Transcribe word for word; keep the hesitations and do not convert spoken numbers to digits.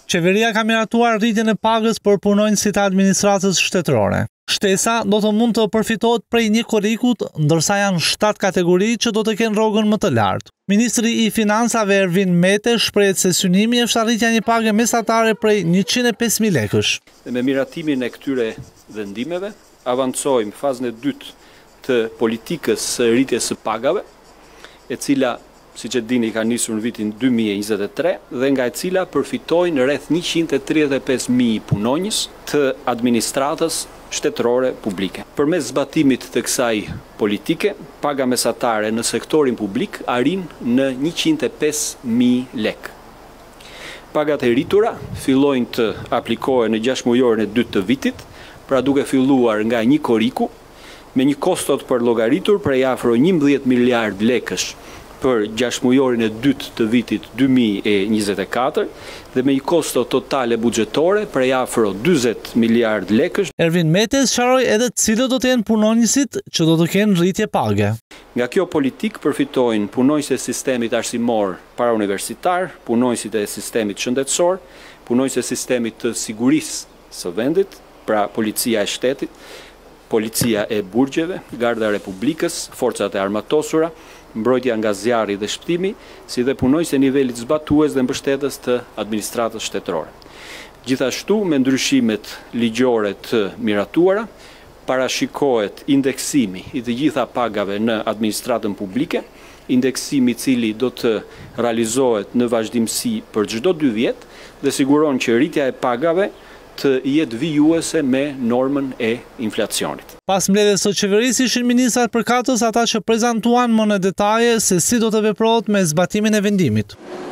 Qeveria ka miratuar rritjen e pagës për punonjësit e administratës shtetërore. Shtesa do të mund të përfitohet prej një korikut, ndërsa janë shtatë kategori që do të kenë rrogën më të lartë. Ministri i Financave Ervin Mete shprehet se synimi është arritja një page mesatare prej njëqind e pesë mijë lekësh. Dhe me miratimin e këtyre vendimeve, avancojmë fazën e dytë të politikës së rritjes së pagave, e cila, siç e dini, ka nisur në vitin dy mijë e njëzet e tre dhe nga e cila përfitojnë rreth njëqind e tridhjetë e pesë mijë punonjës të administratës shtetërore publike. Përmes zbatimit të kësaj politike, paga mesatare në sektorin publik arrin në njëqind e pesë mijë lekë. Pagat e rritura fillojnë të aplikohen në gjashtë-mujorin e dytë të vitit, pra duke filluar nga një koriku me një kostot për llogaritur prej afro njëmbëdhjetë miliardë lekësh për gjashtë-mujorin e dytë të vitit dy mijë e njëzet e katër dhe me një kosto totale buxhetore prej afro dyzet miliardë lekësh. Ervin Mete sqaroi edhe cilët do të jenë punonjësit që do të kenë rritje page. Nga kjo politik përfitojnë punonjësit e sistemit arsimor parauniversitar, punonjësit e sistemit shëndetësor, punonjësit e sistemit të sigurisë së vendit, pra policia e shtetit, policia e burgjeve, Garda e Republikës, forcat e armatosura, mbrojtja nga zjarri dhe shpëtimi, si dhe punonjës e nivelit zbatues dhe mbështetës të administratës shtetërore. Gjithashtu, me ndryshimet ligjore të miratuara, parashikohet indeksimi i të gjitha pagave në administratën publike, indeksimi i cili do të realizohet në vazhdimsi për çdo dy vjet dhe siguron që rritja e pagave të jetë vijuese me normën e inflacionit. Pas mbledhjes së qeverisë ishin ministrat përkatës ata që prezantuan më në detaje se si do të veprohet me zbatimin e vendimit.